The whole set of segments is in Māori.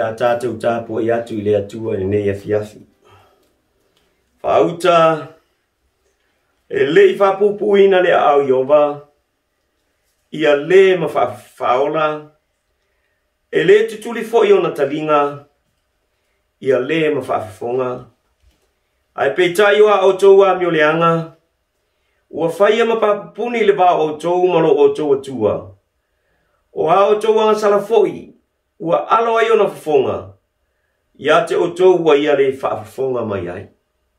tātou tāpua i atu I le atua I nei afiafi. Whauta, e lei whapupuina le au Iova, ia le ma whaola, e le tutuli fo I ona talinga, ia le ma whaafonga. Ai peitai wa o tou a mioleanga, ua whaia ma papupuni le ba o tou malo o tou atua. O a o tou anga salafoi, ua alo ai ona whafonga, ia te o tou wa ia le whaafonga mai ai.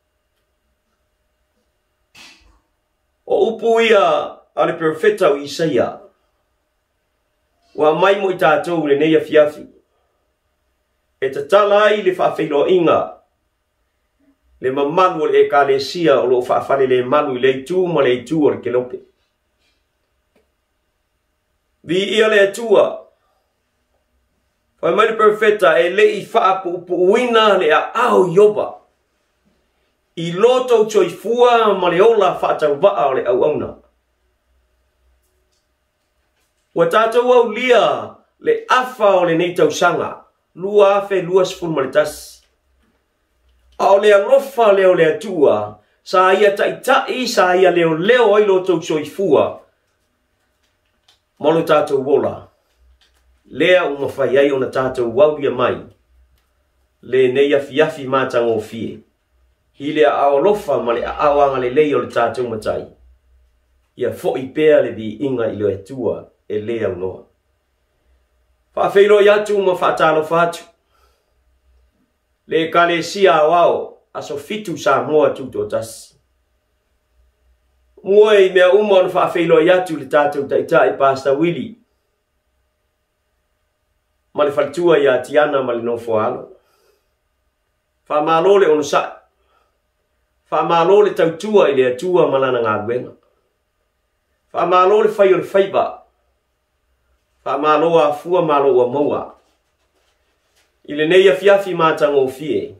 O upu ia ale profeta o Isaia, wa mai mo I tātou le nei afiafi, e ta tala ai le whaafeilo inga, le mamalu o le ekalesia o lo whaafale le malu I le tu ma le tu o le kelope. Vi ia le atua, whai mai le profeta e le I whaapupuina le a au Ioba, I loto choifua ma le ola whaatau waa o le au auna. Wa tātou au lia le afa o le nei tausanga, lua afe lua sifun malitasi. A o le alofa leo le atua, sa ia taitai sa ia leo leo ai loto choifua, malo tātou wola. Lea umawhai ai o na tātou waulia mai, le nei afiafi mātang o fie. Hile a aolofa ma le awanga le leo le tātou matai. Ia fo I pēa le vi inga I lo atua e lea unoa. Whaafeilo I atu ma whaatalo whatu. Le kale sia wao aso fitu sa moa tuto tasi. Moe mea uma on whaafeilo I atu le tātou taitai Pastor Willie. Ma le whalitua I atiana ma le nofo alo. Whamalo le ono sa. Whamalo le tautua I le atua malana ngā guenga. Whamalo le whai o le whaiba. Whamalo a fua malo a maua. I le nei afiafi mātang o fie.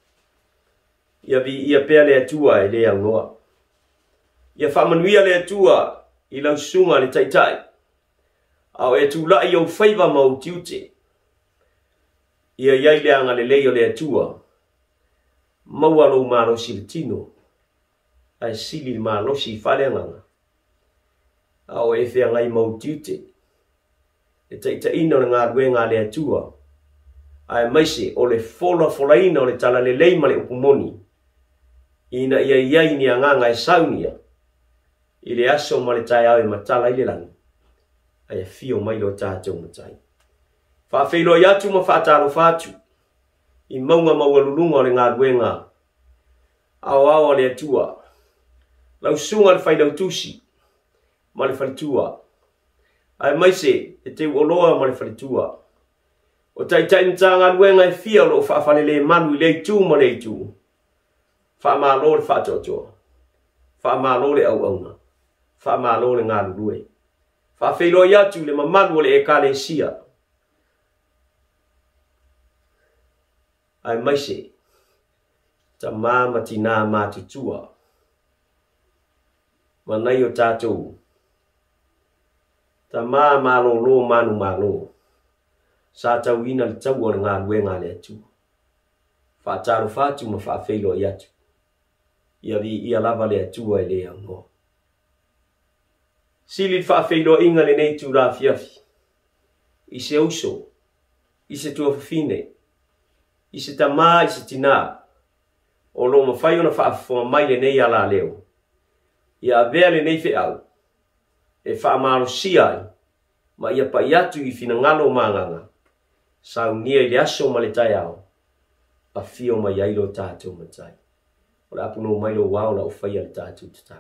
Ia pēa le atua I le angoa. Ia whamanuia le atua I lau sunga le taitai. Au e tu lai au whaiva mau tiute. Ia iai le anga le leo le atua. Maua lo malosi le tino. Ai sili malosi whaleanganga. Au e whea ngai mau tiute. E taita ino na ngā ruenga le atua. Ai maise o le folaina o le tala le leima le upumoni. Ina ia iai ni anganga e saunia. I le aso ma le tai au e matala I le langi. Ai fio mai lo tātou matai. Whaafeilo I atu ma whaatalo whatu. I maunga maua o le ngā ruenga. Au le atua. Lau sunga le whailau tusi. Ma le whalitua. Ai maise e te uoloa ma le whalitua. O taitai mtanga ruenga e fia lo whaafale le manu I le tu ma le tu. Whaamalo le whaatotoa. Whaamalo le au auna. Whaamalo le ngā rurue. Whaafeilo I atu le mamanu o le ekalesia. Ai maise, ta mama tina mātutua. Manai o tātou. Ta mama lo manu malo. Sa tau ina le tau o ngā ruenga le atu. Whaataro whatu ma whaafeilo I atu. Ia lava le atua I le ango. Sili whaafeilo inga le nei tu rā fiafi. I se uso. I se tua fine. I se tamā, I se tina. O lo mawhai ona whaafonga mai le nei ala leo. Ia avea le nei au. E whaamaro siai. Ma ia pa iatu I fina ngalo manganga. Sau nia I le aso ma le tai au. A fio mai ailo tātou matai. O le apuno mai lo wao la o whaia le tātou tatai.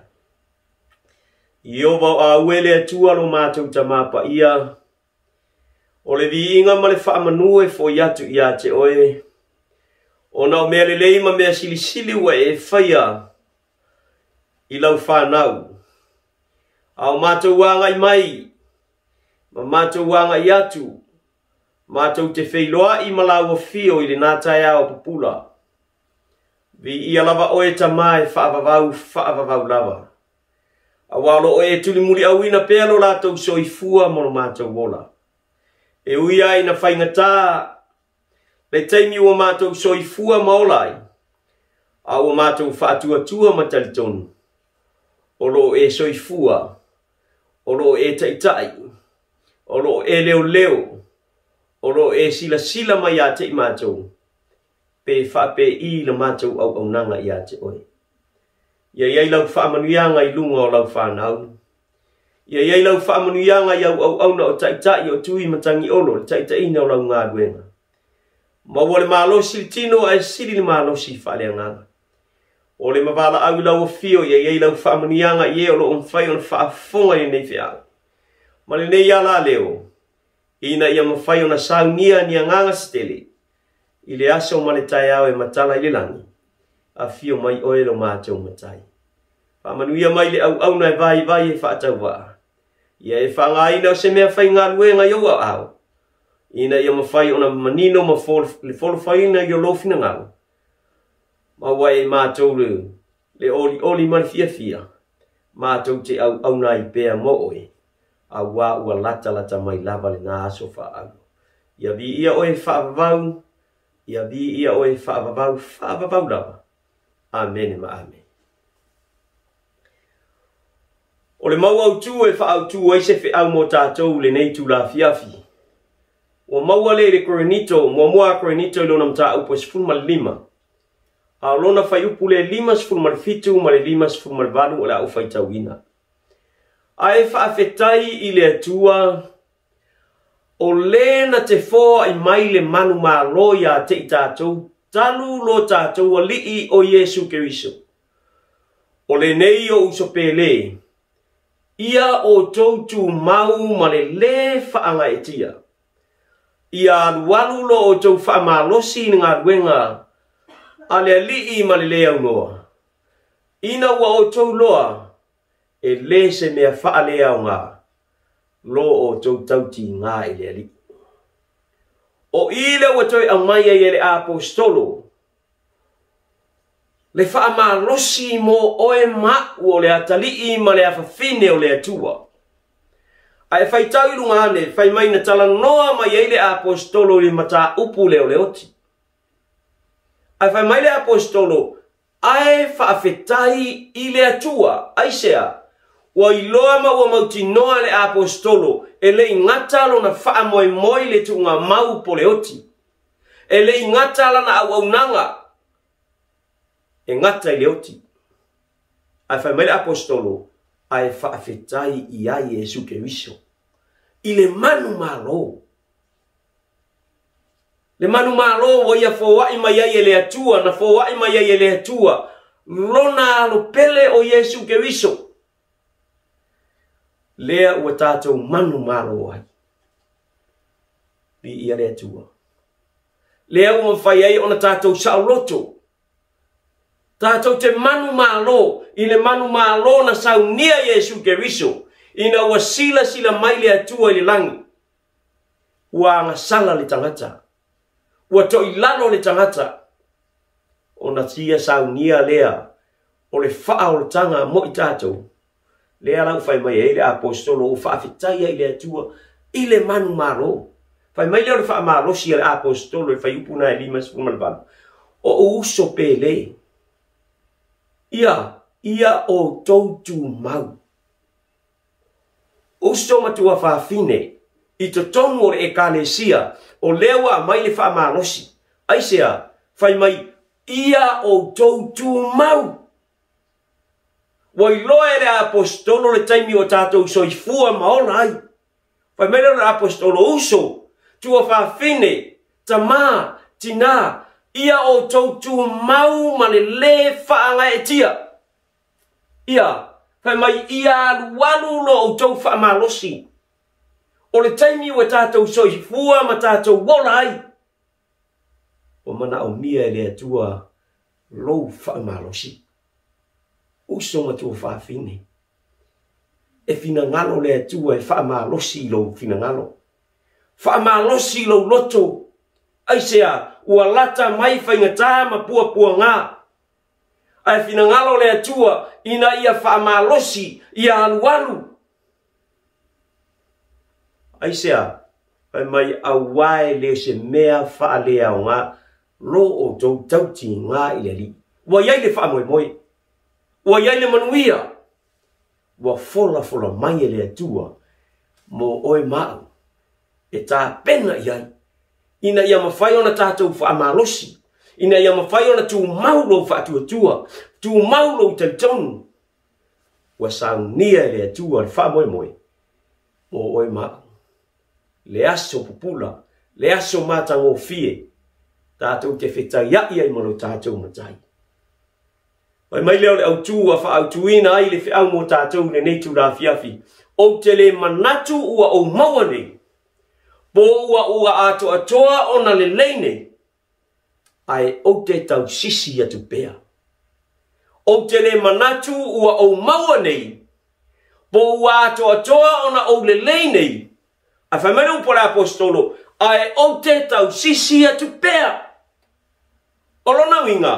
Iova a uele atua lo mātou tamapa ia. O le viinga ma le whaamanue fo iatu ia te oe. O nao mea le leima mea sili ua e whaia. I lau whanau. Au mātou wāngai mai. Ma mātou wāngai atu. Mātou te wheiloa I malau o fio I le nātai au pupula. Vi ia lava oe tamai whaavavau lava. A walo oe tuli muri au ina pēlo lātou soifua mono mātou wola. E uia ina whaingatā. le taimi ua mātou soifua maolai, a ua mātou whātua matalitonu, o lo e soifua, o lo e taitai, o lo e leo, o lo e sila mai a te mātou, pe whape I le mātou au nanga I a te oe. Ia iai lau whaamanuianga I lunga o lau whanau. Ia iai lau whaamanuianga I au na o taitai o tui matangi olo, taitai na o lau ngā duenga. Maua le mālosi tino ai siri le mālosi whaaleanganga. O le mawala au lau o fio, ia iai lau whaamanuianga I o lo umwhai on whaafonga I nei whiau. Ma le nei ala leo, ina ia mawhai o na saunia ni nganga stele, I le aso ma le tai au e matala I le langi, a fio mai oelo mātou matai. Whamanuia mai le au na e vai e whaatau waa. Ia e whangaina o se mea whai ngā luenga I au au. Ina ia mawhai o na manino ma le folo whaina I o lofina ngau. Ma wai e mātou le oli mani fia. Mātou te au na I pēa mo oe. A wā ua lata mai lava le nā aso wha au. Ia vi ia oe whaavavau. Ia vi ia oe whaavavau lava. Amen ma amen. O le mau au tū e wha au tū ai se whi au mō tātou le nei tū la fiafi. O maua le Korinito, mua Korinito I lona mta upo sifunu mal 5. A lona whai upu le 5 sifunu mal 7 ma le 5 sifunu mal 8 o le au whai tauina. A e whaafetai I le atua o le na te fōa I mai le manu mā loia te I tātou, talu lo tātou a lii o Yesu Keriso. O le nei o usopele, ia o tautu mau ma le whaanga e tia. Ia alualu lo o tau whaamalosi ni ngā ruenga, a le lii ma le au noa. Ina ua o tau loa, e le se mea whaale au ngā, lo o tau tauti ngā I le li. O ile ua toi au mai e le apostolo, le whaamalosi mo oe ma'u o le atalii ma le awhawhine o le atua. A e whaitau I runga ane, whai mai na tala noa mai e le apostolo I mata upu leo le oti. A whai mai le apostolo, ae whaafetai I le atua, aisea, wa iloa ma ua mauti noa le apostolo, e le ingata lo na whaamoe moi le tunga mau po le oti. E le ingata la na au nanga, e ngata I le oti. Ai whai mai le apostolo, ai whaafetai I a Yesu Keriso. I le manu malo. Le manu malo wa ia fōwai mai ai le atua, na fōwai mai ai le atua. Lona alo pele o Yesu Keriso. Lea ua tātou manu malo ai. Pi ia le atua. Lea ua mwhai ai ona tātou sauloto. Tātou te manu malo, I le manu malo na saunia Yesu Keriso, ina ua sila mai le atua I le langi. Ua angasala le tangata. Ua toi lalo le tangata. O na tia saunia lea, o le faa o le tanga mo I tātou. Lea lau whai mai e le apostolo, o whaafetai I le atua, I le manu malo. Whai mai leo le wha malosi le apostolo, e whai upuna e 5 sifunu. O uso pele. Ia o tautu mau. Uso matua whaafine, I to tonu o le ekalesia, o lewa mai le wha malosi. Aisea, whai mai, ia o tautu mau. Wai loe le apostolo le taimi o tātou soifua maola ai. Wai mai le apostolo uso, tua whaafine, tamā, tina, ia o tautu mau ma le whaanga e tia. Ia, whai mai ia walu lo o tau whaamalosi. O le taimi o tātou soifua ma tātou wola ai. O mana o mia le atua lo whaamalosi. Uso ma tua whaafine. E fina ngalo le atua e whaamalosi lo fina ngalo. Whaamalosi lo loto. Aisea, ua lata mai whaingatā ma pua ngā. Ai fina ngalo le atua, ina ia whaamalosi, ia alualu. Aisea, Fai mai awai le se mea wha le au ngā ro o tau tauti ngā i le li. Wa iai le wha moe moe. Wa iai le manuia. Wa fola mai e le atua mo oe mau. E tā pena iai. Ina ia mawhai ona tātou wha amalosi. Ina ia mawhai ona tū maulo wha atua. Tū maulo tautonu. Wa saunia e le atua le wha moe moe. Mo oe mau. Le aso pupula, le aso matango fie, tātou te whetai ai ai mano tātou matai. Mai mai leo le au tūa wha au tuina ai le whiau mo tātou le neitu la fiafi, o te le manatu ua o maua nei, po ua ato atoa ona le leine, ai o te tau sisi atu pea. O te le manatu ua o maua nei, po ua ato atoa ona o le leine, a whai mai upo le apostolo, ai o te tau sisi atu pea. Olona winga.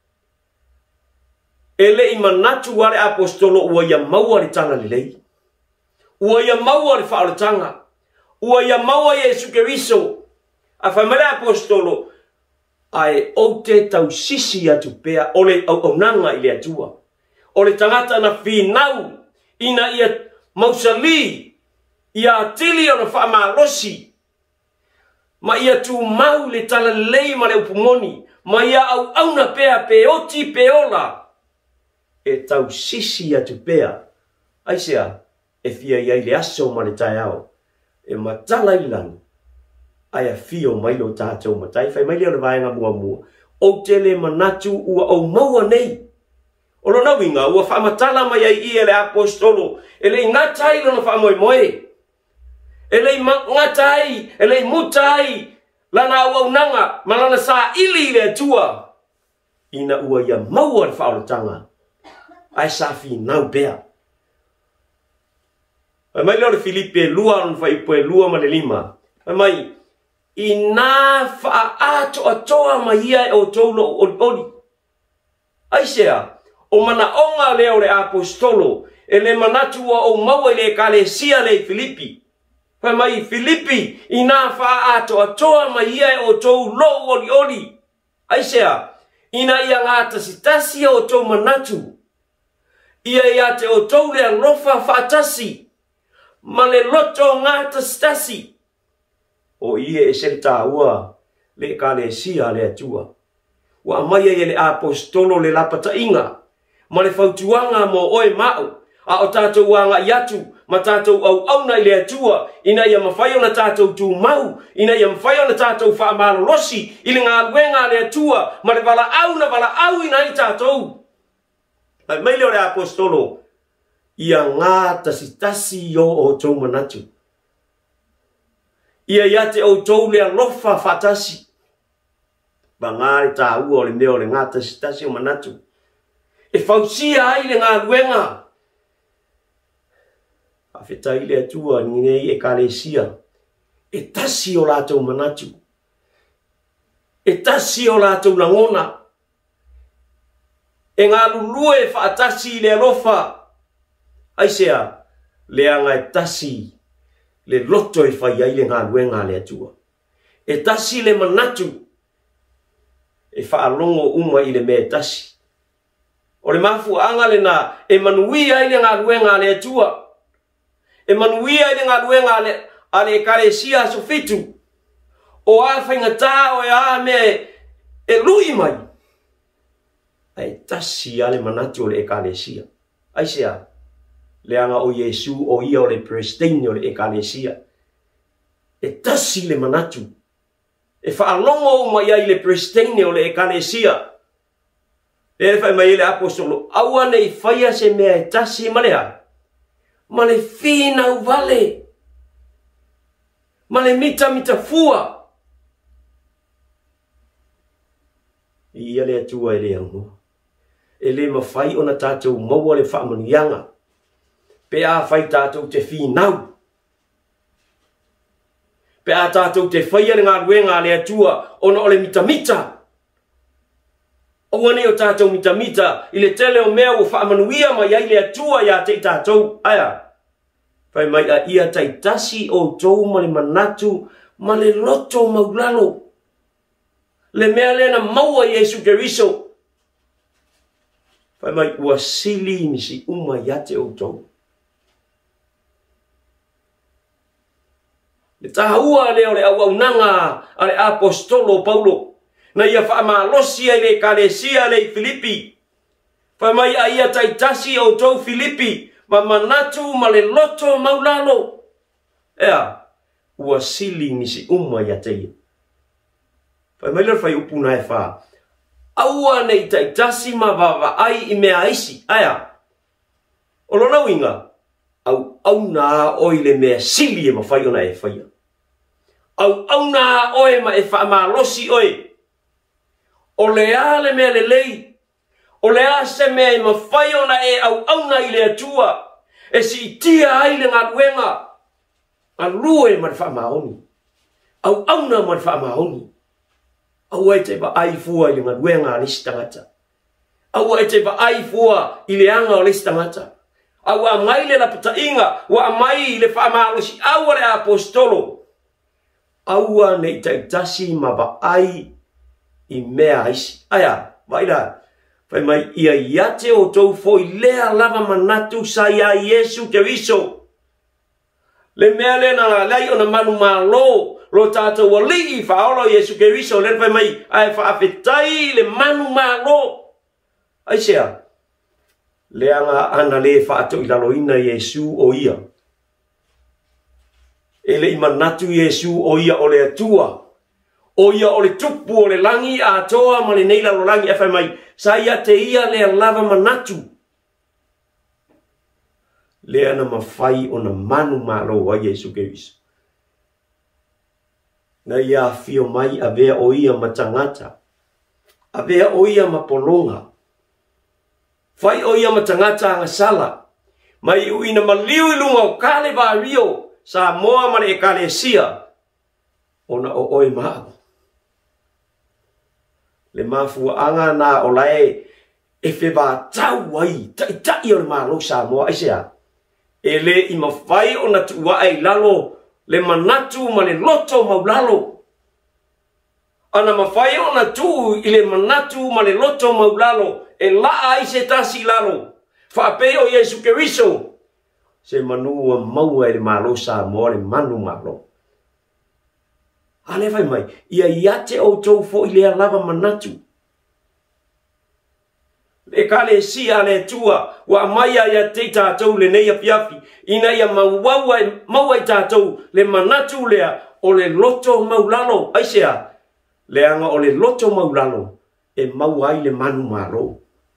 E le i manatu wale apostolo ua ia maua le tanga le lei. Ua ia maua le whaalatanga. Ua ia maua Yesu Keriso. A whai mai apostolo, ai o te tau sisi atu pea, o le au nanga i le atua. O le tangata na whinau, ina ia mausali, ia tili ona wha amalosi. Ma ia tu mau le tala lei ma le upumoni. Ma ia au auna pea pe oti pe ola. E tau sisi atu pea. Aisea, e fia iai le aso ma le tai ao. E matala ilan. Aia fio mailo tātou matai. Fai mai leo le vaenga mua mua. O te le manatu ua au maua nei. Olo na winga, ua wha matala mai ai ia le apostolo. E le ngatai lona wha moe moe. Elei ngatai, elei mutai, lana au nanga, malana sa ili le tua. Ina ua ia maua le whaolatanga. Ai sa fi nau bea. Mai leo le Filipe lua on fai poe lua ma le lima. Mai, ina wha ato atoa mai ia e o taulo oli. Ai sea, o mana onga leo le apostolo, e le manatua o maua le kalesia le Filipi. Fai mai Filipi ina wha ato atoa mai ia e o tou lo oli oli. Aisea, ina ia ngata sitasi o tou manatu. Ia ia te o tou lea lofa whaatasi. Ma le loto ngata sitasi. O ia e selta ua le kalesia le atua. Wa mai e le apostolo le lapata inga. Ma le fautuanga mo oe mau. A o tātou wanga i atu, ma tātou au na i le atua, ina ia mawhai ona tātou tū mau, ina ia mawhai ona tātou wha malolosi, i le ngā luenga le atua, ma le wala au ina i tātou. Mai leo le apostolo, ia ngā tasitasi o tau manatu. Ia te o tau le alofa whatasi. Ba ngā le tā ua o le meo le ngā tasitasi o manatu. E whausia ai le ngā luenga. A whetai le atua ninei e kalesia. E tasi o lātou manatu. E tasi o lātou langona. E ngā lulue whaatasi le alofa. Aisea, le anga e tasi le loto e whai ai le ngā luenga le atua. E tasi le manatu. E whaalongo uma i le me tasi. O le mafu anga le na e manui ai le ngā luenga le atua. E manuia i ngā luenga ale kalesia so fitu. O a whaingata o e a me e lui mai. Ai tasi ale manatu o le kalesia. Aisea, le anga o Yesu o ia o le prestini o le kalesia. E tasi le manatu. E whaalongo o mai ai le prestini o le kalesia. E whai mai le apostolo. Aua nei whaia se mea e tasi malea. Ma le fina uvale. Ma le mita fua. Ia le atua e le ango. E le mawhai ona tātou maua le whaamanianga. Pe a whai tātou te finau. Pe a tātou te whaia le ngā ruenga le atua ona o le mita. O wane o tātou mita i le tele o mea o whaamanuia mai ai le atua ia te tātou. Aia, whai mai a ia tai tasi o tau mani manatu ma le loto maulalo. Le mea lena maua Yesu Keriso. Fai mai ua sili misi uma yate o tau. Le tahua leo le au nanga ale apostolo Paulo. Na ia wha maalosi ai le kalesia le Filipi. Fai mai a ia taitasi o tau Filipi. Ma manatu ma le loto maulalo. Ea, ua sili misi uma yate ia. Fai mai lor fai upuna e wha. Aua nei taitasi ma wawa ai I mea aisi. Aya. Olona winga. Au na oi le mea sili e ma whai ona e whaia. Au na oi ma e wha ma losi oi. O le a le mea le lei. O le a se mea e ma whai ona e au na I le atua. E si tia ai le ngā luenga. A lue ma le wha ma oni. Au na ma le wha ma oni. Au e te ba ai fua I le ngā luenga a lisi tangata. Au e te ba ai fua I le anga o lisi tangata. Au a mai le lapata inga. Wa a mai le wha ma losi. Au le apostolo. Au a nei taitasi ma ba ai I mea aisi. Aya, vaira. Fai mai ia iate o tau foi lea lava manatu sa ia Yesu Keriso. Le mea le na lai o na manu malo. Lo tātou o lii whaolo Yesu Keriso. Le fai mai ai whaafetai le manu malo. Aisea. Le anga ana le whaatou I laloina Yesu o ia. E le imanatu Yesu o ia o le atua. O ia o le tupu o le langi a toa ma le neila lo langi e fai mai. Sa ia te ia le lava manatu. Le ana mawhai o na manu malo wa Yesu Keriso. Na ia fio mai a vea o ia matangata. A vea o ia mapolonga. Fai o ia matangata anga sala. Mai uina maliu ilunga o kale va rio. Sa moa mane e kale sia. Ona o oi maa. Le mafua anga na o lae. E feba tau wai. Tai o le malo sa moa aisea. E le ima fai o na tua ai lalo. Le manatu ma le loto maulalo. Ana mawhai o na tu I le manatu ma le loto maulalo. E laa ai se tasi lalo. Whape o Yesu Keriso. Se manua maua e le malo sa mo le manu malo. Ale vai mai. Ia iate o tau fo I le lava manatu. Le kale sia le tua. Wa maya ia te tātou le neia piafi. Ina ia maua I tātou le manatu lea o le loto maulalo. Aisea. Le anga o le loto maulalo. E maua ai le manu malo.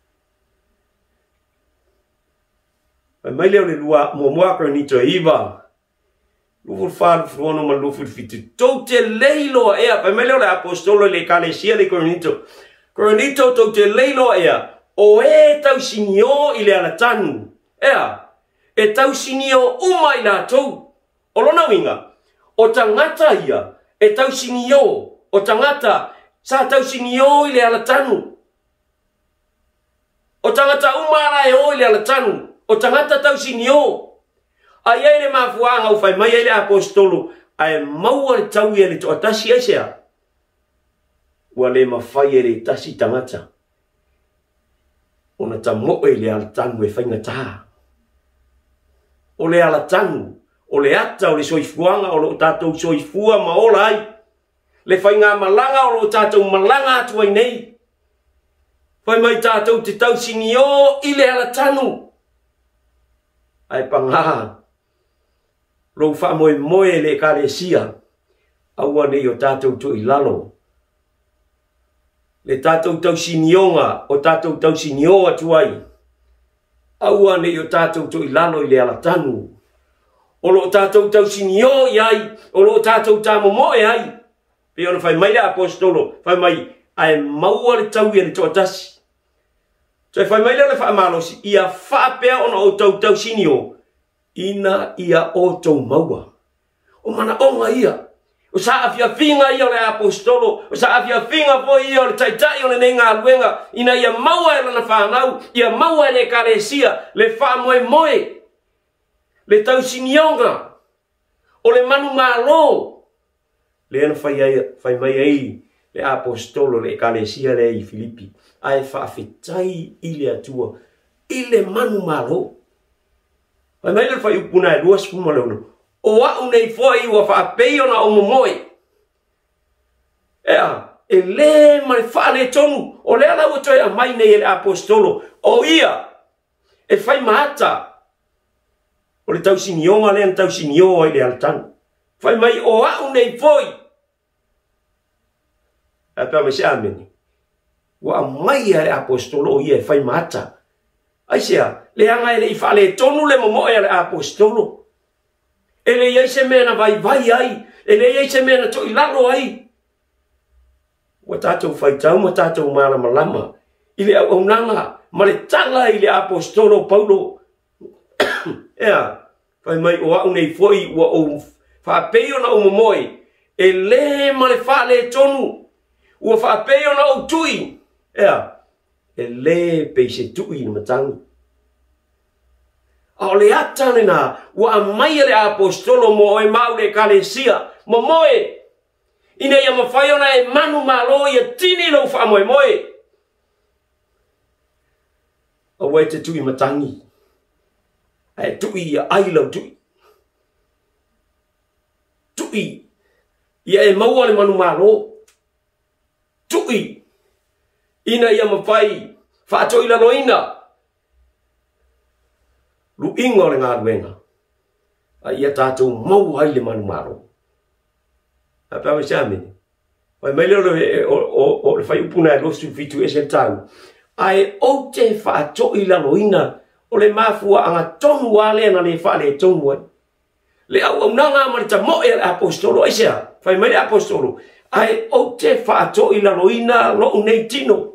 Mai leo le lua mua Korinito iwa. Lufu whalu fruono ma lufu fitu. Tau te leilo ea. Mai leo le apostolo le kalesia le Korinito. Korinito tau te leilo ea. O e tau sinio I le alatanu. Ea. E tau sinio uma I la tau. O lona winga. O tangata ia. E tau sinio. O tangata. Sa tau sinio I le alatanu. O tangata umara e o I le alatanu. O tangata tau sinio. Ai ele mafuanga o fai mai ele apostolo. Ai maua le tau ele to atasi aisea. Ua le mawhai ele tasi tangata. Ona ta mo ele alatanu e whainga taha. O le alatanu. O le ata o le soifuanga o lo tātou soifua maola ai. Le whainga malanga o lo tātou malanga atu ai nei. Whai mai tātou te tau sinio I le alatanu. Ai pangaha. Lo wha moe le kalesia. Aua nei o tātou tu I lalo. Le tātou tau sinionga o tātou tau sinio atu ai. Aua nei o tātou tu I lalo I le alatanu. O lo tātou tau sinio I ai. O lo tātou tāmo moe ai. Pe ona whai mai le apostolo. Whai mai ai maua le tau I le toatasi. So whai mai le wha malosi. Ia whaapea ona o tau sinio. Ina ia o tau maua. O mana onga ia. O sa afia finga ia le apostolo. O sa afia finga po ia le taitai o le nenga aluenga. Ina ia maua e lana whanau. Ia maua e le kalesia. Le wha moe. Le tau sinionga. O le manu malo. le ana fai mai ai le apostolo le ekalesia le i Filipi ai faafetai i le atua i le manu malo ai mai le fai upuna e 2:10 o a'u nei foi ua faapei ona o momoe e le mai fale tonu o le ala ua toe a mai nei le apostolo o ia e fai maata o le tausinionga le tausinio ai le altanu fai mai o a'u nei foi a pe me ameni wa mai le apostolo o ia e fai maata ai sia le anga le fale tonu le momoe le apostolo ele ia se mena vai ai ele ia se mena to ilalo ai wa tatou fai tau ma tatou malama ile au nanga ma le tala ile apostolo Paulo fai mai o au nei foi wa o fa peio na o momoe ele ma le fa le tonu o fa peio na o tui ele pe se tui na matang o le atane na wa mai le apostolo mo e mau le kalesia momoe ina ia mafai ona e manu malo ia tini lo fa moe o wai te tui matangi ai tui ai lo tui ia e mau le manu malo tui ina ia mafai fa to ila loina lu ingo le ngā ruenga ai ia tātou mau ai le manu malo apa me chame vai mai lo o le fai upuna lo su fitu ese tau ai o te fa to ila loina o le mafua anga tonu wale na le fa le tonu le au nanga ma ta mo e apostolo isia fai mai apostolo ai o te fa to ila loina lo nei tino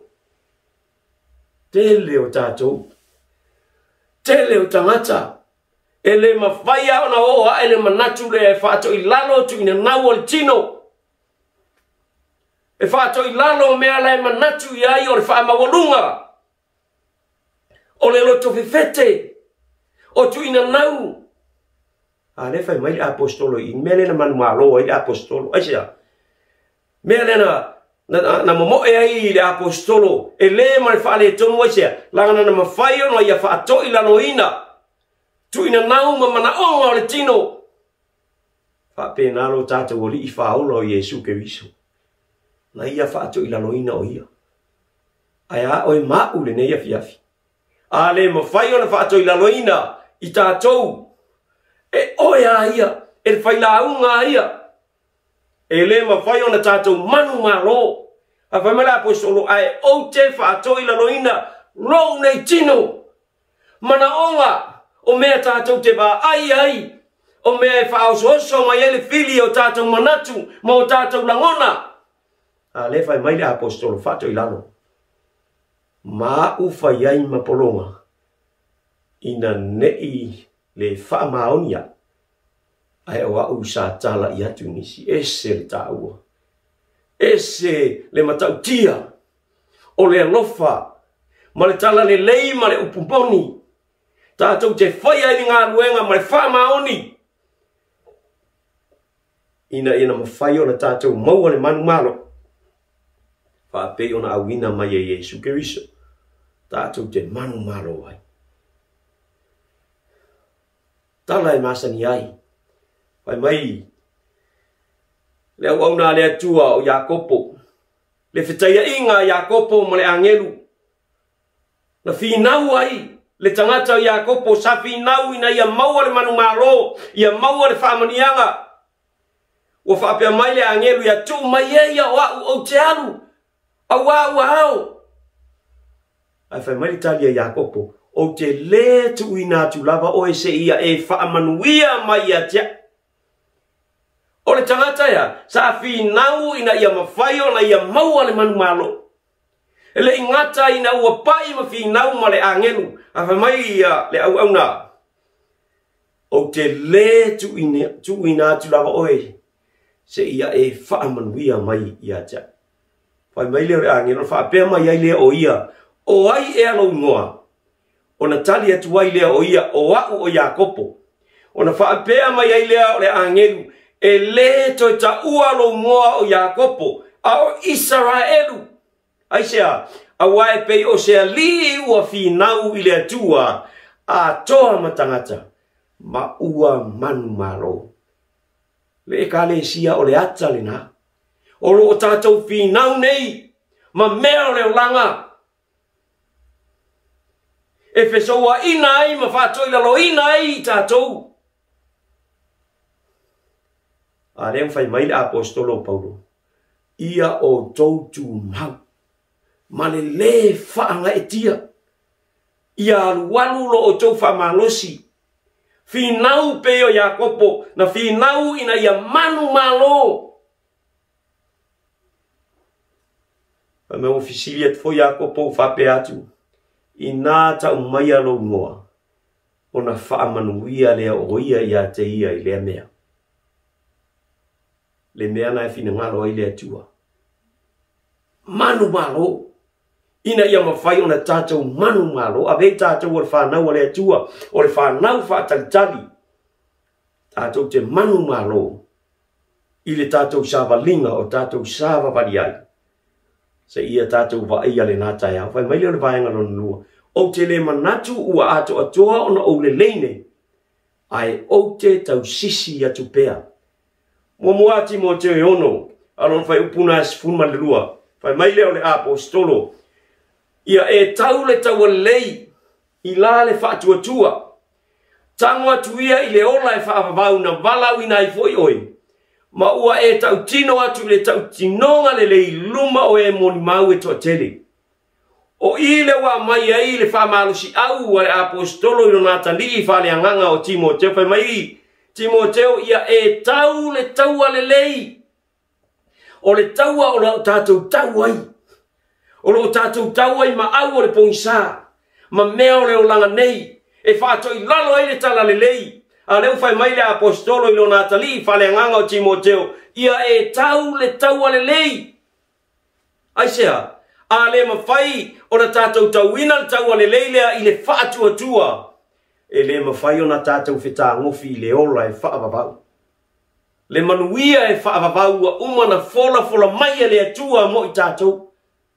tele o tatou tele o tangata ele mafaya ona o ele manatu le fato ilalo tu ina nawo tino e fato ilalo me ala manatu ya yo fa mawolunga o le loto fete o tu ina nau ale fai mai apostolo in mele na manualo e apostolo asia mele na momo e ai le apostolo ele mai fa le tomo asia la na mafayo no ya fato ilalo ina tu ina nau mana o le tino fa pena lo tata woli I fa o Yesu ke viso na ia fa to ila loina o ia aya o ma u le nei afiafi ale mo fai ona fa to ila loina I tatou e o ia e fai la unga ia ele mo fai ona tatou manu malo a fa mala po solo ai o te fa to ila loina lo nei tino mana onga o mea tātou te wā ai, o mea e whaososo mai ele fili o tātou manatu, ma o tātou langona. A le whai mai le apostolo whato I lano. Ma u whai ai mapolonga, ina nei le wha maonia, ai o au sa tala I atu nisi, ese le tāua. Ese le matau tia, o le alofa, ma le tala le lei ma le upumponi, tātou te whai ai ngā ruenga mai wha maoni. Ina mawhai o na tātou maua le manu malo. Whapei o na awina mai e Yesu Keriso. Tātou te manu malo ai. Tala e masani ai. Whai mai. Le au na le atua o Iakopo. Le whetaya inga Iakopo ma le angelu. Na whinau ai. Le tangata Iakopo safi nau ina ia maua le manu malo, ia maua le whamanianga. Wa whapea mai le angelu ia tu mai ia o te alu. Au au. Ai whai mai talia Iakopo, o te le tu ina tu lava o se ia e whaamanuia mai ia tia. O le tangata ia, safi nau ina ia mawhaio na ia maua le manu malo. Ele ingata ina ua pai ma fi nau ma le angelu. Afa mai le au na. O te le tu ina tu lava oe. Se ia e whaamanuia mai ia tia. Whai mai le angelu whaapea mai ai lea o ia. O ai e alo ngoa. O na tali atu ai lea o ia o au o Iakopo. O na whaapea mai ai lea o le angelu. e le toi ta ua lo ngoa o Iakopo ao Israelu. Aisea, awa e pei o sea li ua finau i le atua a toa matangata ma ua manu malo. Le ka le sia o le ata le na. O lo o tātou finau nei ma mea o le o langa. E fesoa ina ai ma whātoi lalo ina ai tātou. A reo whai mai le apostolo Paulo. Ia o tautu mau. Ma le whaanga e tia. Ia alualu lo o tau whamalosi. Finau pe o Iakopo. Na finau ina ia manu malo. Me ofisilia te fo Iakopo whape atu. Ina ta umaya lo ngoa. Ona whaamanuia lea o ia ia te ia i lea mea. Le mea na e fina ngalo ai lea tua. Manu malo. Ina ia mawhai ona tātou manu malo. A vei tātou o le whanau a lea tua. O le whanau whaatalitali. Tātou te manu malo. I le tātou sāwa linga o tātou sāwa wali ai. Se ia tātou wa ia le nātai au. Whai mai leo le vāenga lona lua. O te le manatu ua ato atoa ona o le leine. Ai o te tau sisi atu pea. Mua Timoteo e ono. Alon whai upuna as funma le lua. Whai mai leo le apostolo. Ia e tau le tau lei. I la le whaatuatua. Tango atu ia i le ola e whaavavau na walau ina i foi oi. Ma ua e tau tino atu le tau tinonga le lei luma o e moni mau e toa tele. O ile wa mai ai le whamalusi au wa le apostolo i ronata li i whale anganga o Timoteo. Whai mai Timoteo ia e tau le taua le lei. O le taua o le tātou tauai. O le tātou tauai ma au o le pongisa. Ma mea o le o langa nei. E whātoi lalo ai le tala le lei. A leu whai mai le apostolo i lo Natali, whale nganga o Timoteo, ia e tau le taua le lei. Aisea, a le mawhai o na tātou tauina le taua le lei lea i le whaatua tua. E le mawhai o na tātou whetā ngofi i le ola e whaavavau. Le manuia e whaavavau a umana fola mai e le atua mo i tātou.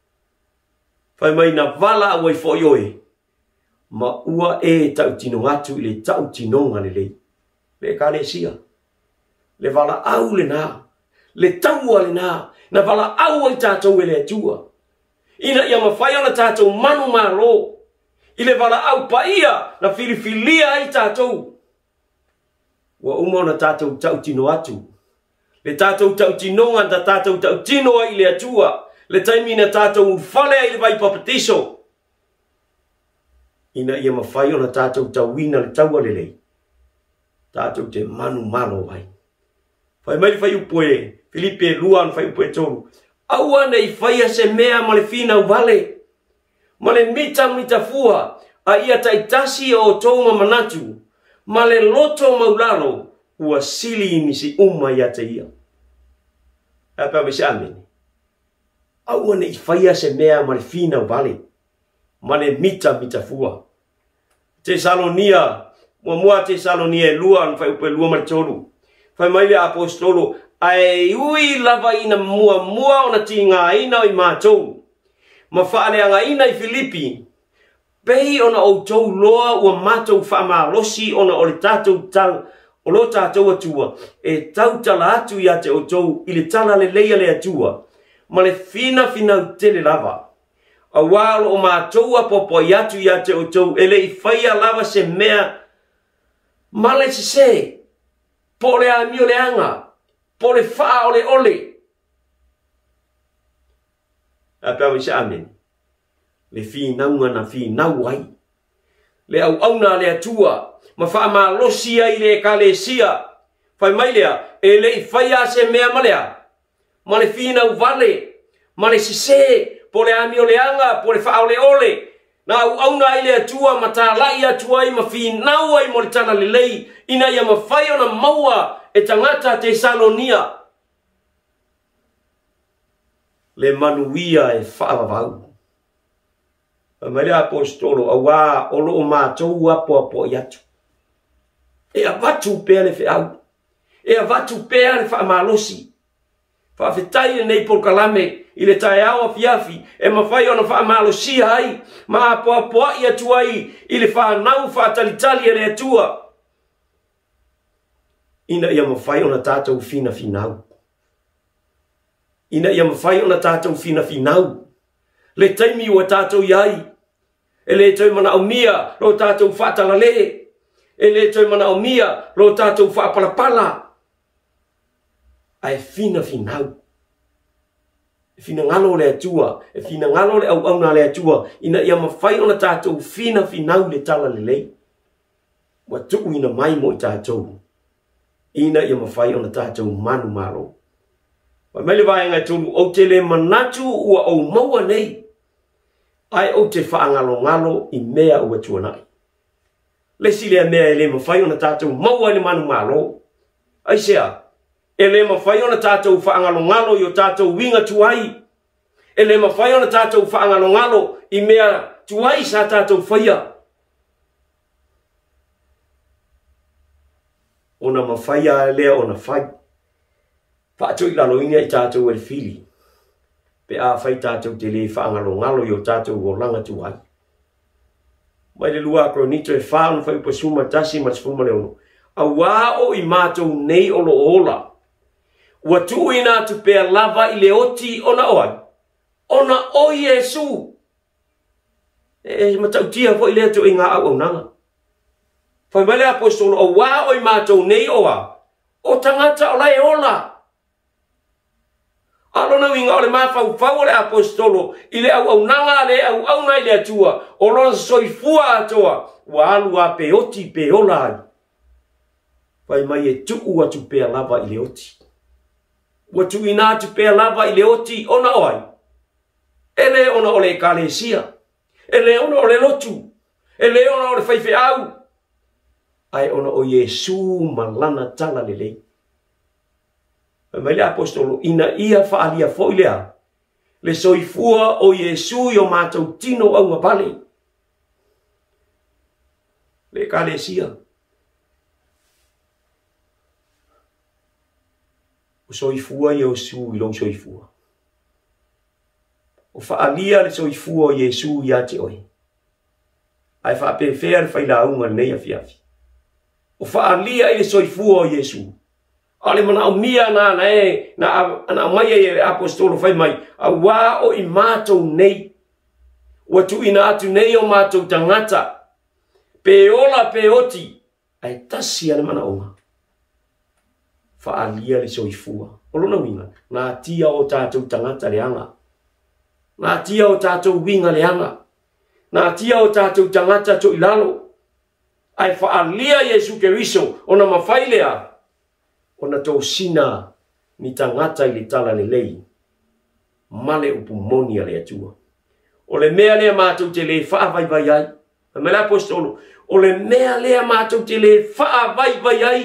Whai mai na vala a wai whoioi. Ma ua e tau tino atu i le tau tinonga le lei. Le ka le sia. Le vala au le nā. Le taua le nā. Na vala au ai tātou e le atua. Ina ia mawhai ana tātou manu maro. I le vala au pa ia na filifilia ai tātou. Wa umau na tātou tau tino atu. Le tātou tau tinonga na tātou tau tino ai le atua. Le taimi na tātou ufale ai le vai papatiso. Ina ia mawhai ona tātou tauina le taua le lei. Tātou te manu malo ai. Whai mai whai upoe, Filipe luan whai upoe tolu. Aua nei whai a se mea ma le whina wale. Ma le mita fua, a ia taitasi o touma manatu. Ma le loto maulalo, ua sili nisi uma ia te ia. Apa me se amene. Aua nei whai a se mea ma le whina wale. Ma le mita fua. Tesalonia, mua Tesalonia e luan whai upe lua maritolu. Whai mai le apostolo, ai ui lava ina mua o na ti ngā ina o i mātou. Ma whaale anga ina i Filipi. Pei ona o tau loa ua mātou whaamalosi ona o le tātou tal, o lo tātou atua. E tau tala atu ia te o tau, i le tala le leia le atua. Ma le fina tele lava. A walo o mātou a popo iatu ia te o tau, ele i whaia lava se mea. Male se, po le amio le anga, po le wha ole ole. A pēo i se amen. Le whinaunga na whinau ai. Le au auna le atua, ma wha ma losia i le kalesia. Whai mai lea, ele i whaia se mea malea. Ma le whinau vale, ma le se, po le amio le anga, po le wha ole ole. Na au na ile atua mata lai atua i mawhinau ai mo le tala le lei. Ina ia mawhai ona maua e tangata Tesalonia. Le manuia e whaavavau. Mai le apostolo awa olo o mātou apo i atu. E abatu pēle whi au. e avatu pea le whaamalosi. Whaafetai nei polkalame i le tae awa fiafi e mawhai ona whaamalosi ai ma apoa i atuai i le whaanau whaatalitali e le atua. Ina ia mawhai ona tātou fina finau. Ina ia mawhai ona tātou fina finau. Le taimi ua tātou iai. E le toi mana o mia lo tātou whaatala le. E le toi mana o mia lo tātou whaapalapala. Ai fina finau. E fina ngalo le atua. E fina ngalo le au auna le atua. Ina ia mawhai ona tātou fina finau le tala le lei. Wa tuku ina mai mo i tātou. Ina ia mawhai ona tātou manu malo. Wa mele vai ngai tulu o te le manatu ua au maua nei. Ai o te whaangalo ngalo i mea ua tuanai. Le sile a mea e le mawhai ona tātou maua le manu malo. Ai sea, e le mawhai ona tātou whaangalo ngalo i o tātou winga tuai. E le mawhai ona tātou whaangalo ngalo i mea tuai sa tātou whaia. Ona mawhaia e lea ona whai. Whaatui lalo inga i tātou e whili. Pe a whai tātou te le whaangalo ngalo i o tātou o langa tuai. Mai le lua kronito e whaanu whai upasuma tasi matifuma leono. A wā o i mātou nei olo ola. Ua tuu ina tu pea lava i le oti ona oai. Ona o Yesu. E matautia fo i lea tu inga au au nanga. Whai mele apostolo o wā o i mātou nei oa. O tangata o lai ola. Alona winga ole mafau fau le apostolo i le au nanga le au nai le atua o lona soifua atoa wa alu a pe oti pe ola. Pai mai e tuku atu pe lava i le oti. Watu ina atu pe lava i le oti ona oai. Ele ona ole kalesia. Ele ona ole lotu. Ele ona ole faife au. Ai ona o Yesu malana tala lelei. Mai le apostolo ina ia whaalia fo ilea. Le soifua o Yesu i o mātou tino au ngapale. Le kalesia. O soifua i o Yesu i lo soifua. O whaalia le soifua o Yesu i ate oi. Ai whaapewhea le whailaunga nei a fiafi. O whaalia i le soifua o Yesu. Ale mana o mia na na mai e apostolo fai mai a wā o i mātou nei ua tu ina atu nei o mātou tangata pe ola pe oti ai tasi ana mana onga whaalia le soifua o lona winga na tia o tātou tangata le anga na tia o tātou winga le anga na tia o tātou tangata to ilalo ai whaalia Yesu Keriso ona mawhailea ona tau sina ni tangata i le tala le lei. Male upumonia le atua. O le mea lea mātou te le wha vai vai ai. Me la apostolo. O le mea lea mātou te le wha vai vai ai.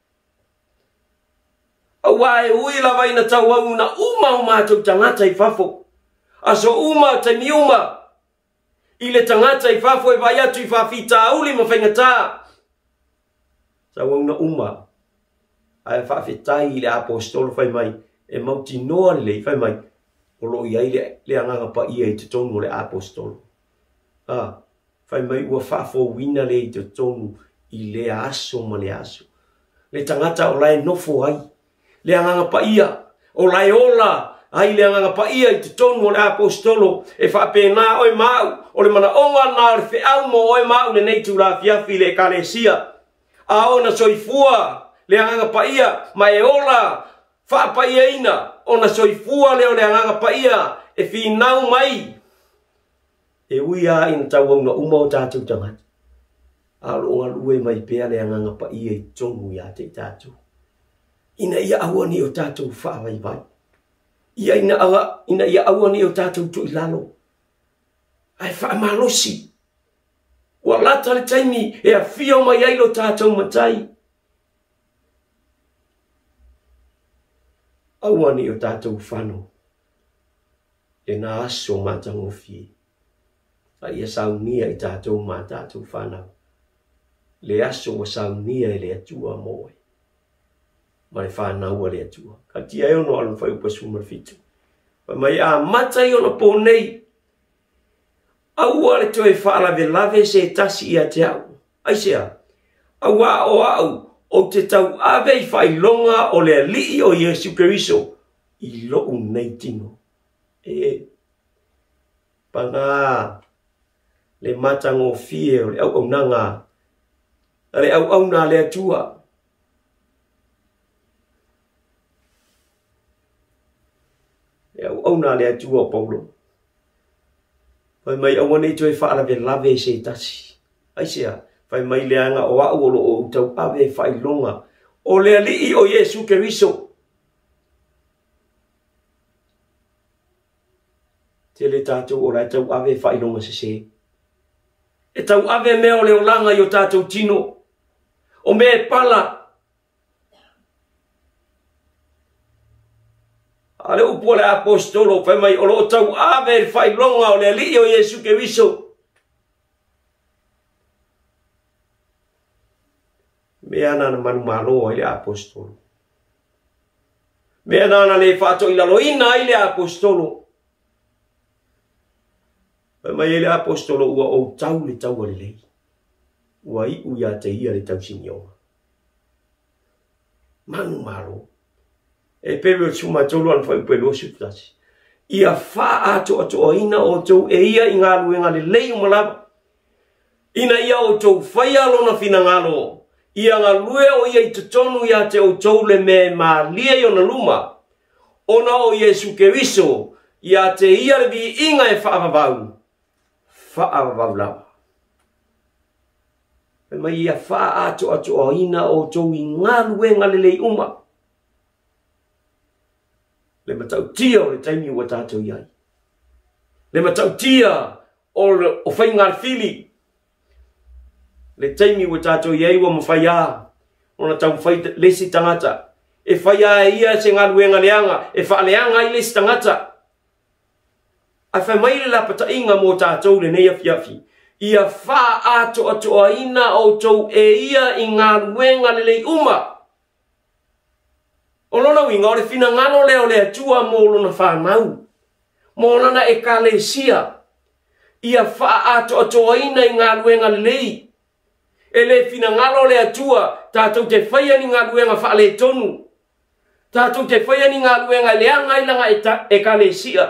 A wae ui la vai na tau au na uma o mātou tangata i whafo. Aso uma te mi uma. I le tangata i whafo e vai atu i whawhita auli ma whaingata. Tau au na uma. Ai whaafetai i le apostolo fai mai e mauti noa le fai mai o lo iai le anganga pa ia i te tonu le apostolo. Fai mai ua whaafo wina le i te tonu i le aso ma le aso. Le tangata o lai nofo ai. Le anganga pa ia o lai ola ai le anganga pa ia i te tonu o le apostolo e whaapena oi mau o le mana onga na o le whiau mo oi mau le nei tu la fiafi le kalesia. A ona soifua le anganga pa ia, mai e ola, wha pa ia ina, ona soifua leo le anganga pa ia, e whinau mai. E uia ina tau au na uma o tātou tangata. Alo onga lue mai pea le anganga pa ia i tongu ia te tātou. Ina ia aua ni o tātou wha vai vai. Ina ia aua ni o tātou tu ilalo. Ai wha malosi. Wa lata le taimi e a fio mai ailo tātou matai. Awani o tātou whano. E nā aso mātangofi. A ia saunia i tātou mā tātou whanau. Le aso o saunia e le atua moe. ma le whanau le atua. Ka tia eo no alu whai upasu ma fitu. Pa mai a mata i ona po nei. Aua le toi whaalave lave se tasi ia te au. Aisea. Aua o au. O te tau ave i whai longa o le alii o Yesu Keriso. I loo nei tino. Panga. Le matango fie o le au nanga. Le au na le atua. Au na le atua Paulo. Fai mai au nei toi whaalave lave se tasi. Aisea. Fai mai leanga o au o tau ave whai longa. O le alii o Yesu Keriso. Te le tātou o lai tau ave whai longa se se. E tau ave mea o leo langa i o tātou tino. O me pala. Ale upo le apostolo, fai mai o lo tau ave whai longa o le alii o Yesu Keriso. Mea nana manu malo i le apostolo. Mea nana le whato i laloina i le apostolo. Fai mai le apostolo ua o tau le tau ale lei. Ua i uia te ia le tau sinionga. Manu malo. E pewe suma tolu an whai pelo sutasi. Ia wha ato ato ina o tau e ia i ngā luenga le lei umalaba. Ina ia o tau whai alona fina ngalo. Ia ngā lue o ia i tutonu ia te o tau le me ma lia i ona luma. Ona o Yesu Keriso. Ia te ia le vi inga e whaavavau. Whaavavau lawa. E mai ia wha ato ato o ina o tau i ngā luenga le lei uma. Le matau tia o le taimi ua tātou iai. Le matau tia o whai ngā whili. Le taimi ua tātou iai ua mawhai a. Ona tau whai lesi tangata. E whai a ia se ngā luenga leanga. E wha leanga i lesi tangata. A whai mai le lapata inga mō tātou le nei afiafi. Ia wha ato ato a ina o tau e ia i ngā luenga le lei uma. O lona winga o le fina ngano leo le atua mō lona whanau. Mō lana e kalesia. Ia wha ato ato a ina i ngā luenga le lei. E le fina ngalo le atua, tātou te whaia ni ngā luenga wha le tonu. Tātou te whaia ni ngā luenga leanga ilanga e kalesia.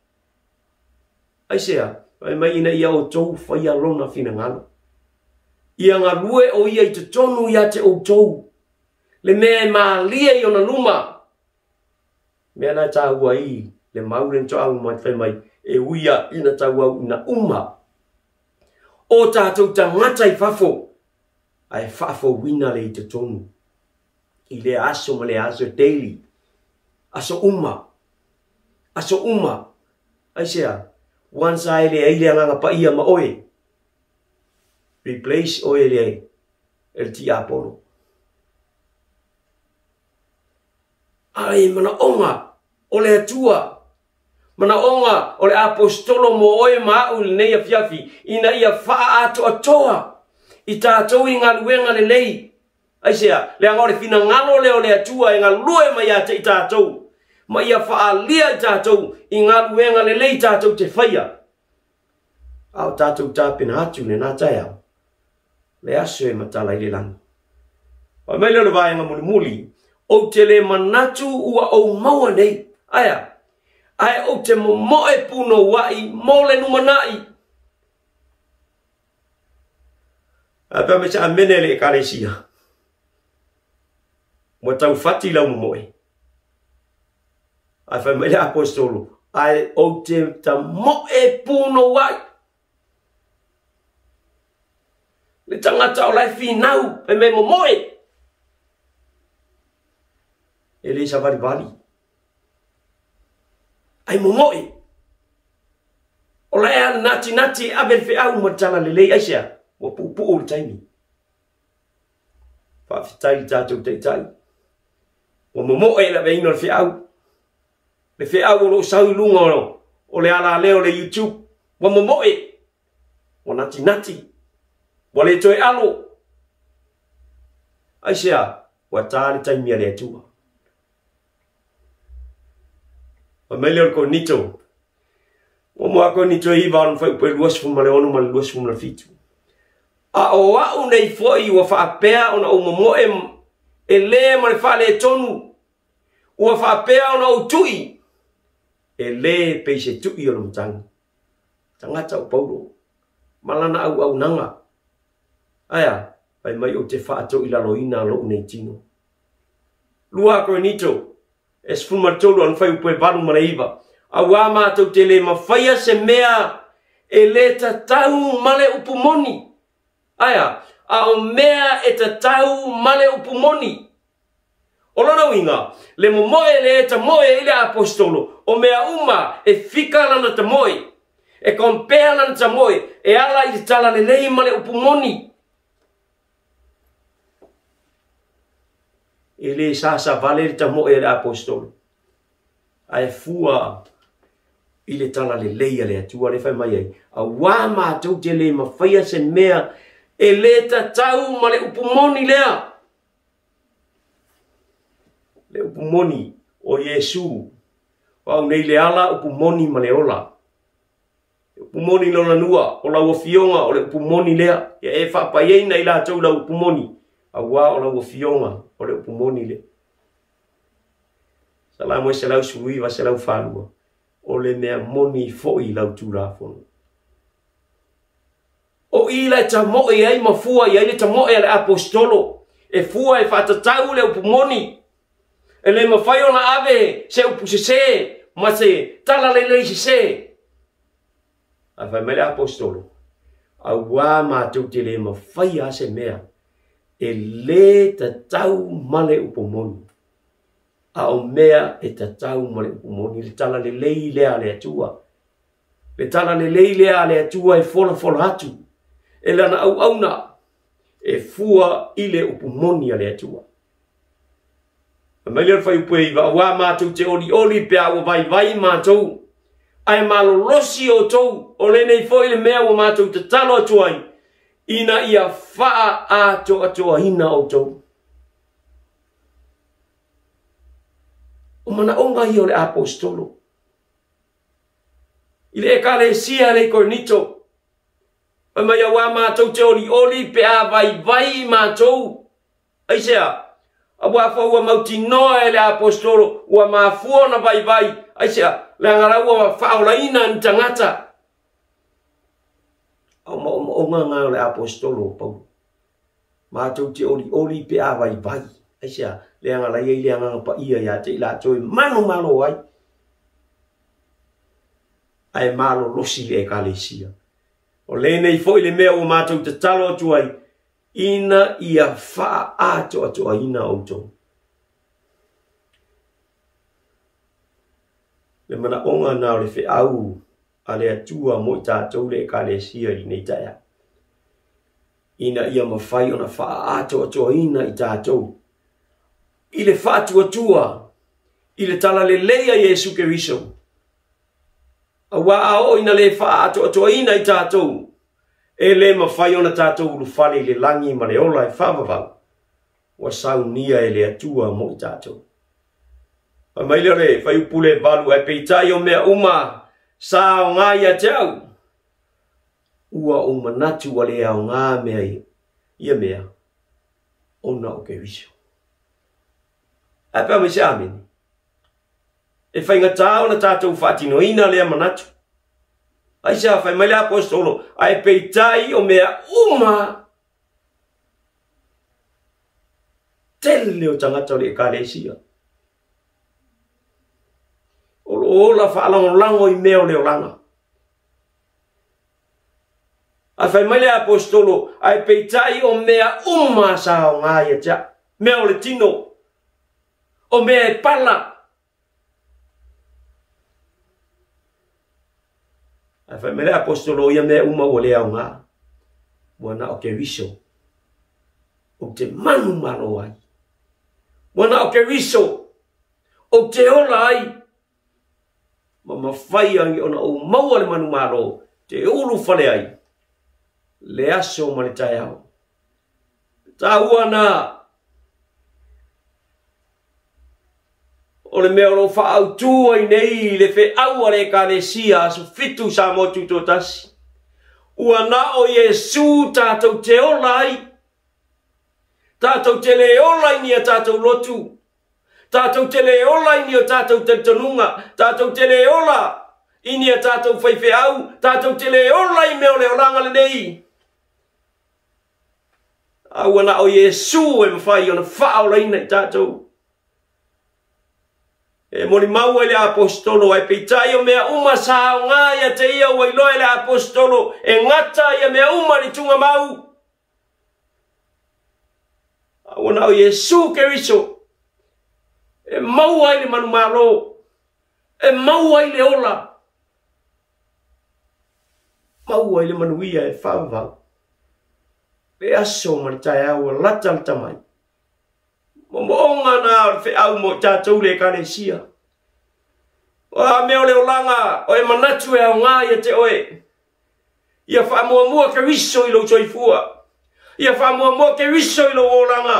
Aisea, mai ina ia o tau whaia lona fina ngalo. Ia ngā lue o ia i te tonu ia te o tau. Le mea e maa lia i ona luma. Mea nai tāua i, le mauren to au mai whai e uia ina tāua ina uma. O tātou ta ngata i whafo. Ai whafo wina le i te tonu. I le aso ma le aso daily. Aso uma. Aso uma. Aisea, wansa e le eile anganga pa ia ma oe. Replace oe le el ti apolo. Ai, mana onga o le atua. Mana onga o le apostolo mo oe mau le nei afiafi. Ina ia wha ato atoa. I tātou i ngā luenga le lei. Aisea, le angore fina ngalo leo le atua i ngā lue mai ate i tātou. Ma ia wha lia i tātou i ngā luenga le lei tātou te whaia. Au tātou tāpina atu le nā tai au. Le aso e matala i le langi. Wa mai leo le vāenga muli muli. O te le manatu ua o maua nei. Aia. Ai o te moe puno wai mo le numanai. Apa me sa mene le kalesia. Mo tau fati lau moe. Ai fa me le apostolo. Ai o te moe puno wai. Le tangata o lai finau. E me mo moe. Ele sa vali. Ai momoe. O la ea nati avel fe au matala le lei aisea. Wa pupu o le taimi. Fa fitai tātou teitai. Wa momoe la veino le fe au. Le fe au o lo sau lunga o le ala leo le YouTube. Wa momoe. Wa nati. Wa le toe alo. Aisea. Wa tāle taimi ale atua. O mele ko nito. O mo ko nito I va fa pe luas fu male onu mal luas fu male fitu. A o wa u nei foi wa fa pea ona o mo e le ma le fa le tonu. Wa fa pea ona o tui. E le pe se tui o lo tang. Tanga tau paulo. Malana au nanga. Aya, pai mai o te fa ato I la loina lo nei tino. Lua ko nito. Es fu martolo an fai upe balu maleiva. Awa ma tau te le mawhaia se mea e le tatau male upumoni. Aya, a o mea e tatau male upumoni. O lona winga, le momoe le ta moe ile apostolo. O mea uma e fika lana ta moe. E kompea lana ta moe. E ala I tala le lei male upumoni. Ele sasa vale ta moe le apostolo. Ai fua ile tala le leia le atua le fai mai ai. A wama tau te le mawhaia se mea e le tatau ma le upumoni lea. Le upumoni o Yesu. Wau nei le ala upumoni ma le ola. Upumoni lona nua o la wafionga o le upumoni lea. Ya e whapayeina ila tau la upumoni. A wa o la wafionga o le upumoni lea. Salamu e se lau sui wa se lau whanua. O le mea moni foi lau tūrāwhono. O ila ta moe ai mafua I aile ta moe ale apostolo. E fua e whatatau le upumoni. E le mawhai ona ave se upusese. Ma se tala le lei se. A whai mele apostolo. A wā mātou te le mawhai a se mea. E le tatau male upumoni. A o mea e tatau male upumoni. Le tala le lei lea le atua. Le tala le lei lea le atua e fola atu. E lana au auna. E fua I le upumoni a le atua. A mai lea whai upe iwa. Wā mātou te oli pia o vai mātou. Ai malo losi o tou. O le nei foi le mea o mātou te talo atuai. Ina ia faa atoa hina o tou. O mana onga I o le apostolo. I le ekalesia le kornito. Pai mai a wā mātou te oli pe a vai mātou. Aisea. A wā whaua mauti noa e le apostolo. Ua mafua na vai. Aisea. Le angarau a whaolaina ni tangata. O ngā o le apostolo pau. Mātou te oli pe a vai. Aisea. Le angarai e le anganga pa ia ia te ila toi malo ai. Ai malo losi le ekalesia. O le nei foi le mea o mātou te talo atu ai. Ina ia wha atoa ina auto. Le mana onga nā le whi au. A le atua mo I tātou le ekalesia I nei taia. Ina ia mawhai ona wha atoa ina I tātou. I le whātua. I le tala le leia Yesu Keriso. A wā ao ina le whātua ina I tātou. E le mawhai ona tātou ulufale le langi ma le ola e whawawau. Wa sau nia e le atua mo I tātou. Pa mai le whai upule valu e peitai o mea uma. Sa o ngā ia te au. Ua o manatu a le au ngā mea ia mea. Ona o Keriso. A pia me se ameni. E whai ngata o na tātou whātino ina lea manatu. Ai sa whai mai le apostolo. Ai peitai o mea uma. Tele o tangata o le ekalesia. O la whaalango I mea o leo langa. Ai whai mai le apostolo. Ai peitai o mea uma sa o ngā ia tia. Mea o le tino. O mea e pala. Ai whai mele apostolo ia mea uma o lea o ngā. Wana o Keriso. O te manu malo ai. Wana o Keriso. O te ola ai. Ma whai angi ona o maua le manu malo. Te ulu whale ai. Le aso ma le tai au. Ta uana. o le mea lo fa au tu ai nei le fe au ale ka le sia su fitu sa mo tu to tasi ua na o Yesu tātou te olai tātou te le olai ni a tātou lotu tātou te le olai ni o tātou te tonunga tātou te le ola ini a tātou whaiwhi au tātou te le olai me o le oranga le nei au ana o Yesu e mwhai o na whaolaina i tātou e mori mau ele apostolo ai peitai o mea uma sa ngā ia te ia o ilo ele apostolo e ngata ia mea uma ni tunga mau au ana o Yesu Keriso e mau ai le manu malo e mau ai le ola mau ai le manuia e whaavau e aso maritai au lata mai Monga na fe au mo tātou le kalesia. Wa meo le olanga o e manatu e au ngā ia te oe. Ia wha mua ke riso i lo toifua. Ia wha mua ke riso i lo olanga.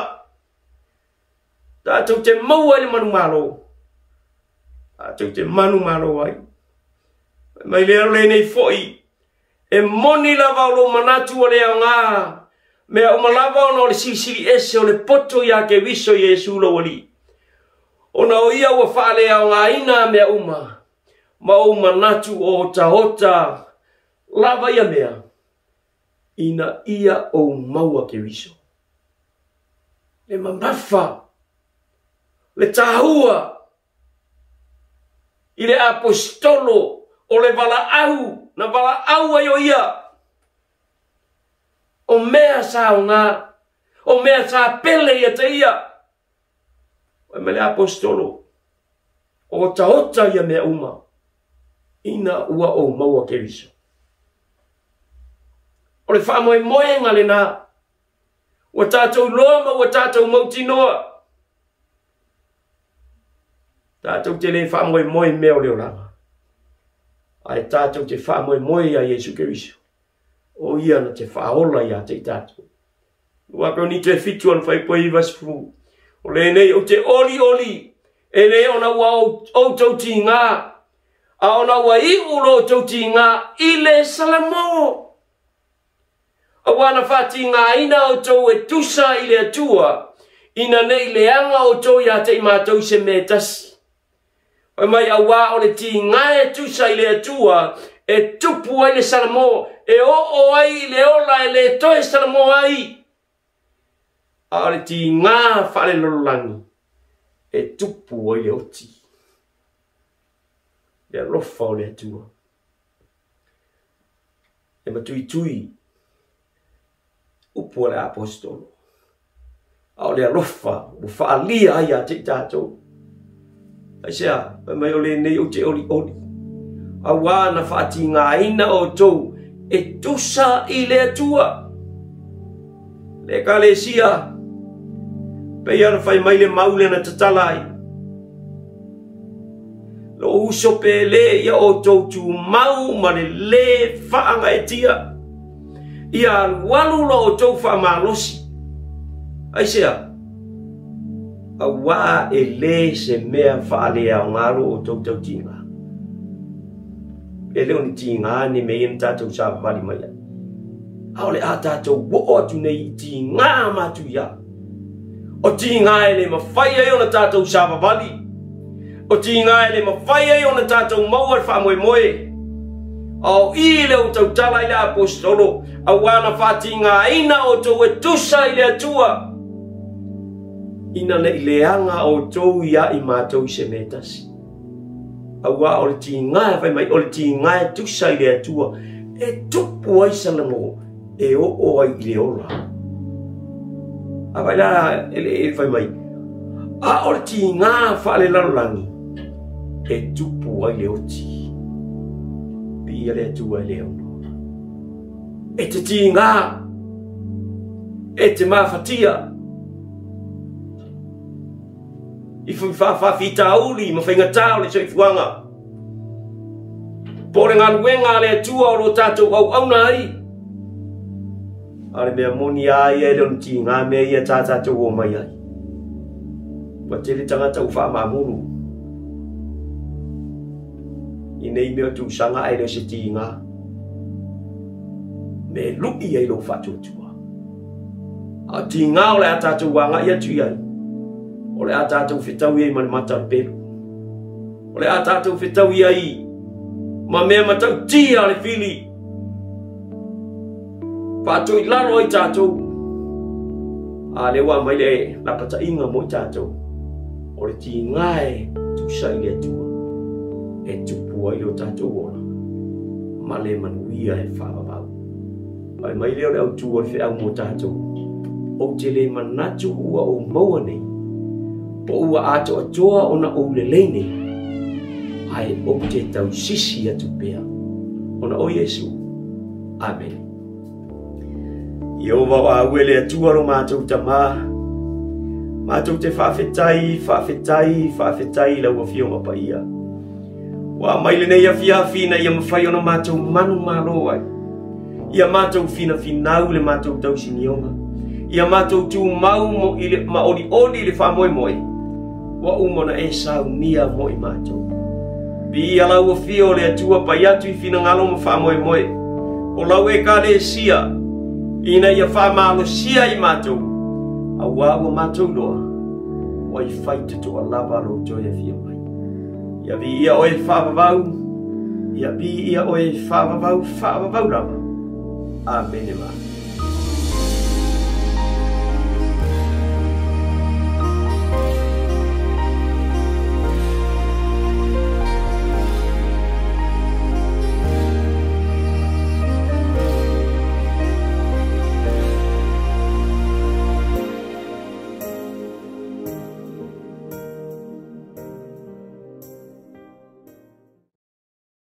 Tātou te maua le manu malo. Tātou te manu malo ai. Mai leo le nei foi. E moni lava o lo manatu o le au ngā. Mea o malava ona o le sisiri ese o le poto ia ke viso Yesu lo wali. Ona o ia ua whaale au ngā ina mea uma. Ma o manatu o hota lava ia mea. Ina ia o maua ke viso. Le mamafa. Le tahua. I le apostolo o le vala au. Na vala au ai o ia. O mea sa o ngā, o mea sa pele ia te ia. O mele apostolo, o ta ia mea uma, ina ua o maua ke riso. O le wha moe moenga le nā, o tātou loama, o tātou mautinoa. Tātou te le wha moe mea o leo rama. Ai tātou te wha moe a Yesu ke riso. O ia na te whaola ia te tātou. Wako ni te fitu an whai poi vasfu. O le nei o te oli. E nei ona ua o tau ti ngā. A ona ua I ulo tau ti ngā I le salamo. A wana whati ngā ina o tau e tusa I le atua. Ina nei le anga o tau ia te I mātou se me tasi. O mai a wā o le ti ngā e tusa I le atua. E tupu ai le salamo. E o ai le ola e le toe salamo ai. A le ti ngā whare lololangi. E tupu ai le oti. Le rofa o le atua. E matui. Upu le apostolo. A le rofa. U whaalia ai a te tātou. Ai sea. Mai o le nei o te oli. A wana whati ngā ina o tau. E tusa I le atua. Le kalesia. Pei ana whai mai le maule na tatalai. Lo uso pe le ia o tau tu mau ma le whaanga e tia. Ia walu lo o tau wha malosi. Ai sea. A wā e le se mea whaale au ngaro o tau tinga. E leo ni ti ngā ni me in tātou sa wali mai. Aole a tātou wo atu nei ti ngā matu ia. O ti ngā e le mawhai e o na tātou sa wali. O ti ngā e le mawhai e o na tātou maua wha moe. Au I leo tau tala I le apostolo. A wana whati ngā ina o tau e tusa I le atua. Ina nei leanga o tau ia I mātou se metasi. Awa o le ti ngā whai mai o le ti ngā e tusa I le atua. E tupu ai salamo. E o ai I le ola. A vai la e whai mai. A o le ti ngā whaale larolangi. E tupu ai le oti. Pia le atua I le ono. E te ti ngā. E te mawhatia. I whawhawhita uli, ma whainga tāo le soifuanga. Pore ngā luenga le atua o lo tātou au na ai. Ale mea moni ai e leo ti ngā mea ia tātou o mai ai. Wa te le tangata u wha mamuru. Inei mea tu sanga ai le se tinga. Me luki ai lo whatutua. A tinga o le atatu wanga ia tu iai. O le atatu whitau iai man mata pelu. O le atatu whitau iai. Ma mea matau tia le fili. Whatu i laro i tātou. A le wa mai le lapata inga mo i tātou. O le tinga e tu sai le tua. E tupu ai lo tātou ona. Ma le manuia e whawawau. Ai mai leo le au tua e whiau mo tātou. O te le manatu ua o maua nei. Po ua ato atoa ona o le leine. Ai o te tau sisi atu pea. Ona o Yesu. Amen. Iova wa uele atua ro mātou tamā. Mātou te whawhetai lau a whionga pa ia. Wa maile nei a whiawhina ia mawhai ona mātou manu mālo ai. Ia mātou whina whinau le mātou tau sinionga. Ia mātou tū mau mo ile maori ori le whamoe moe. Wa umona e sau nia moe mātou. Bi alau a whio le atua pa iatu I whina ngalo ma whamoe moe. O lau e ka le sia. Ina ia whamalo sia I mātou. A wawa mātou loa. Wa I whaita to a lava lo joia whio mai. Ia bi ia oe whawawau. Ia bi ia oe whawawau rama. Amen.